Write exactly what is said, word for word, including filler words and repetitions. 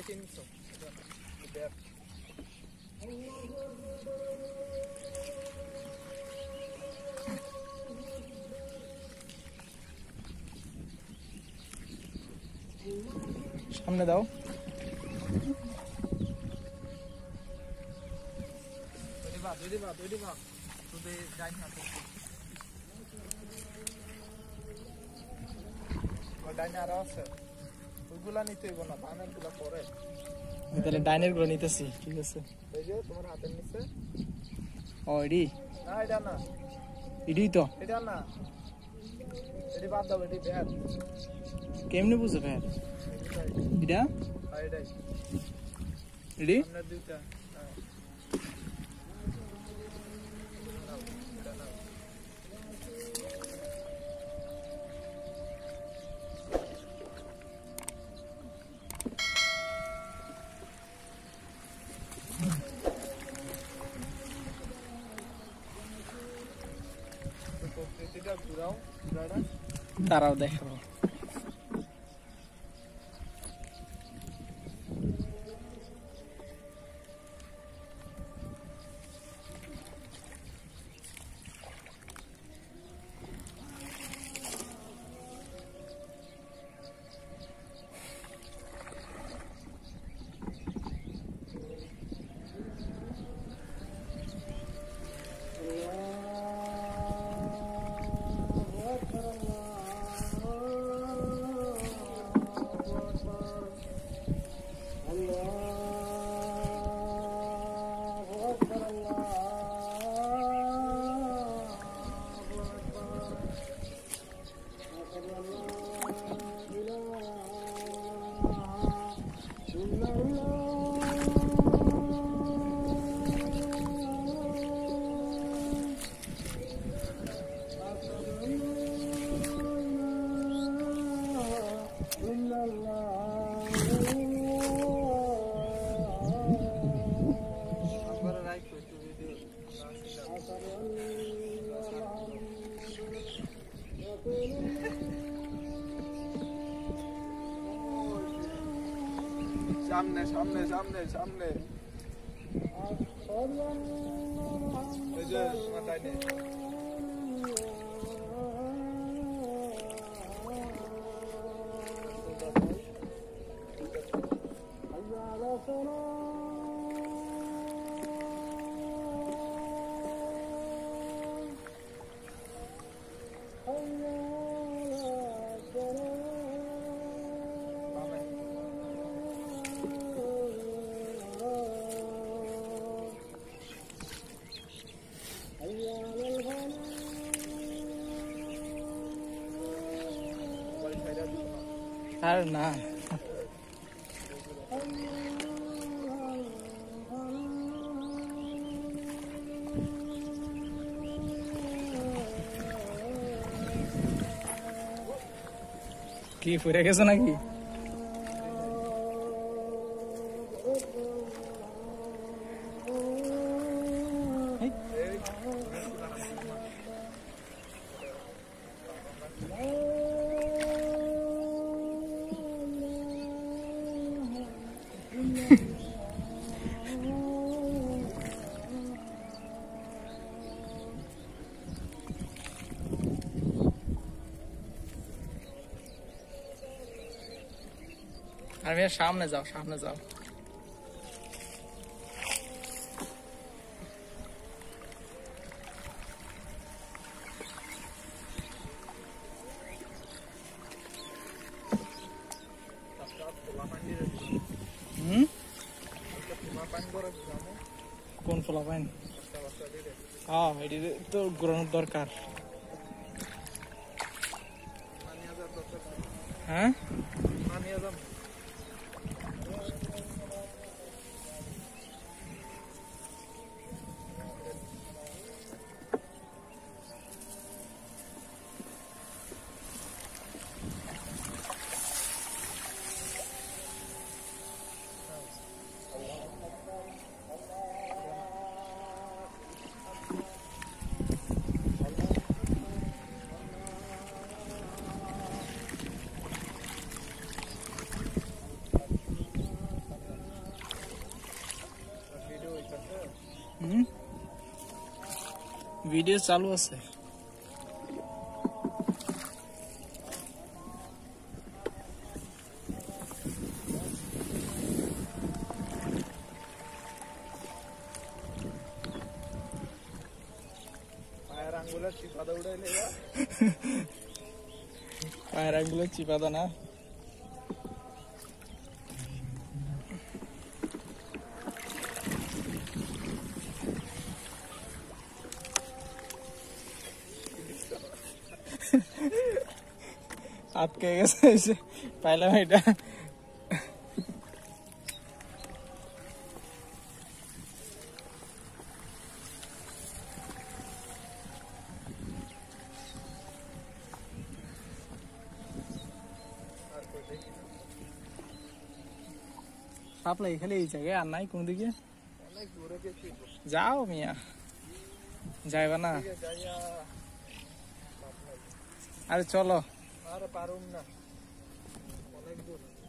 তিনশো ব্যাট সামনে দাও দুই বা দুই বা তুই যাই না ডাইনে আরো আছে ওইগুলা নিতে হইব না বানের গুলা পরে তাহলে ডাইনের গুলো নিতেছি ঠিক আছে এই যে তোমার হাতের নিচে ও এডি না এটা না এডি তো এটা না এডি বাদ দাও এডি ব্যাট কেমনে বুঝো ব্যাট এটা আর এটাই এডি আমরা দুইটা দাঁড়াও দেখাবো সামনে সামনে সামনে সামনে এই যে মাথায় নে আর না কি ফুরে গেছে নাকি আর সামনে যাও সামনে যাও কোন ফলা পাইন হ্যাঁ এটি তো ঘোরানোর দরকার হ্যাঁ হুম ভিডিও চালু আছে পায়ের আঙ্গুলে চিপাদা উড়াইলে পায়ের আঙ্গুলে চিপাদা না আটকে গেছে পাইলাম এটা সাপ্লাই খালি এই জায়গায় আর নাই কোন দিকে যাও মিয়া যাইবা না আরে চলো আরে পারুম না অনেক দূর